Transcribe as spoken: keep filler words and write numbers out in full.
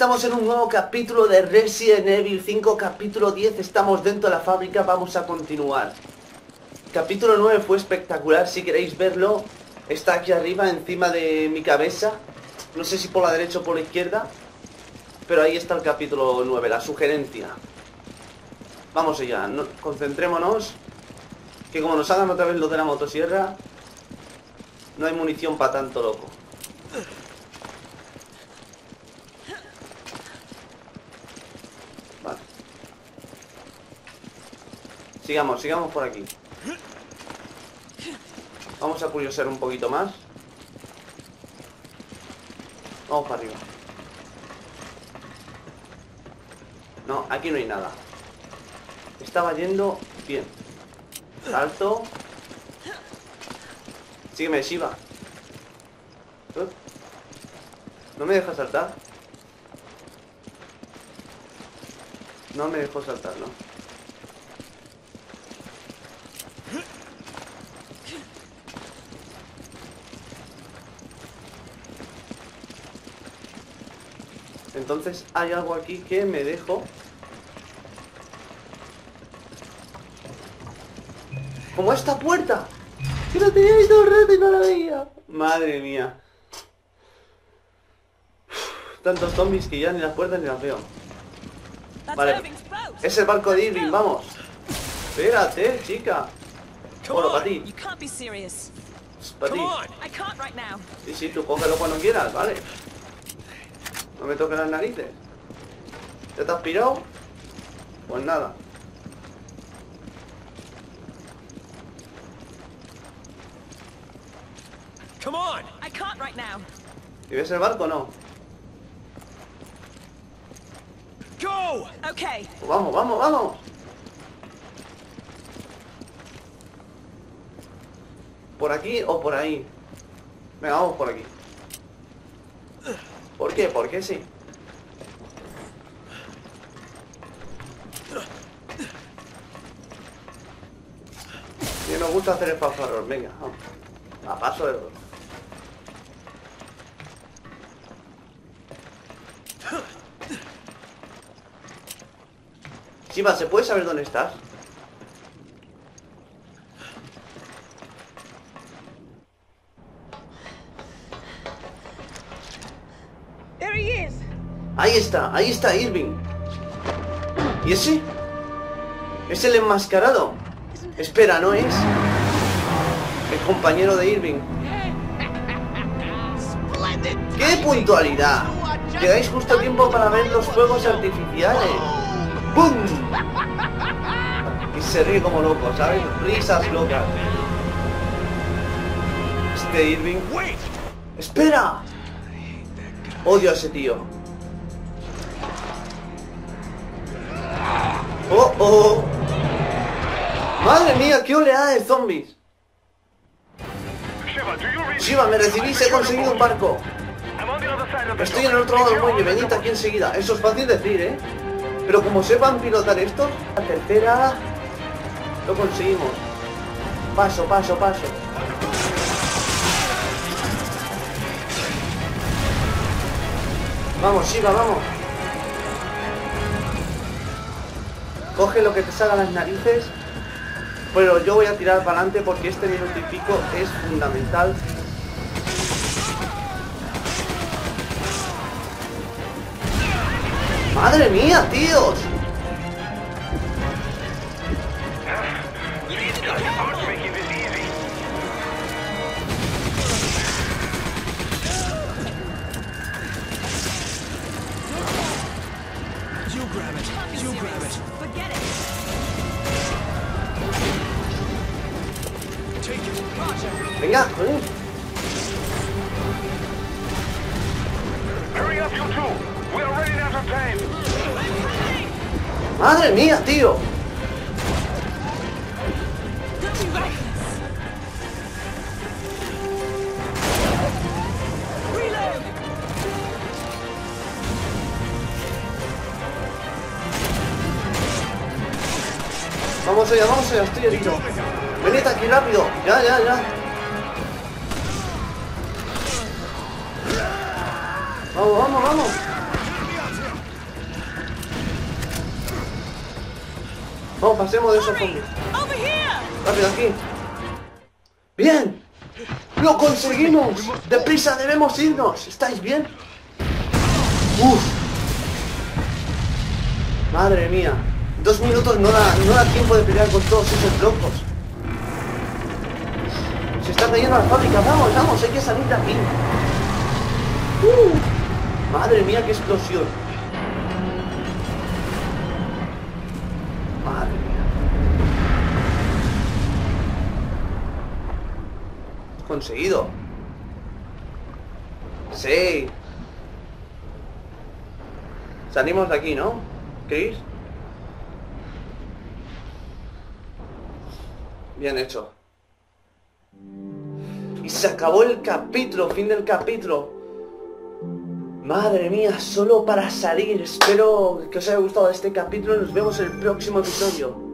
estamos en un nuevo capítulo de Resident Evil cinco, capítulo diez, estamos dentro de la fábrica, vamos a continuar. Capítulo nueve fue espectacular, si queréis verlo, está aquí arriba, encima de mi cabeza. No sé si por la derecha o por la izquierda, pero ahí está el capítulo nueve, la sugerencia. Vamos allá, no, concentrémonos, que como nos hagan otra vez lo de la motosierra, no hay munición para tanto loco. Vale. Sigamos, sigamos por aquí. Vamos a curiosear un poquito más. Vamos para arriba. No, aquí no hay nada. Estaba yendo bien. Salto. Sígueme, Shiva. ¿No me deja saltar? No me dejó saltar, ¿no? Entonces hay algo aquí que me dejo. ¡Como esta puerta! ¡Que la tenía ahí todo el rato y no la veía! ¡Madre mía! Uf, tantos zombies que ya ni las puertas ni las veo. Vale, es el barco de Irving, vamos. Espérate, chica. Bueno, para ti. Para ti. Sí, sí, tú cógelo cuando quieras, vale. No me toques las narices. ¿Ya te has pirado? Pues nada. ¿Y ves el barco o no? Go. Okay. Pues vamos, vamos, vamos. ¿Por aquí o por ahí? Venga, vamos por aquí. ¿Por qué? ¿Por qué sí? Y nos gusta hacer el fanfarrón, venga, vamos. A paso de dos. Shiva, ¿se puede saber dónde estás? Ahí está, ahí está Irving. ¿Y ese? ¿Es el enmascarado? Espera, ¿no es? El compañero de Irving. ¡Qué puntualidad! Quedáis justo a tiempo para ver los fuegos artificiales. ¡Bum! Y se ríe como loco, ¿sabes? Risas locas. Este Irving... ¡Espera! Odio a ese tío. ¡Oh, oh! ¡Madre mía, qué oleada de zombies! Shiva, me recibís, he conseguido un barco. Estoy en el otro lado del muelle, venid aquí enseguida. Eso es fácil decir, ¿eh? Pero como sepan pilotar estos, la tercera lo conseguimos. Paso, paso, paso. Vamos, Shiva, vamos. Coge lo que te salga a las narices. Pero yo voy a tirar para adelante porque este minuto y pico es fundamental. ¡Madre mía, tíos! Venga, joder. ¡Madre mía, tío! Vamos allá, vamos allá, estoy herido. Venid aquí rápido, ya, ya, ya. Vamos, vamos, vamos. Vamos, pasemos de esos zombies. Rápido aquí. ¡Bien! ¡Lo conseguimos! ¡Deprisa, debemos irnos! ¿Estáis bien? ¡Uf! Madre mía. Dos minutos no da, no da tiempo de pelear con todos esos locos. Se está cayendo la fábrica. Vamos, vamos, hay que salir de aquí. ¡Uh! Madre mía, qué explosión. Madre mía. Conseguido. Sí. Salimos de aquí, ¿no? Chris. Bien hecho. Y se acabó el capítulo, fin del capítulo. Madre mía, solo para salir. Espero que os haya gustado este capítulo. Nos vemos en el próximo episodio.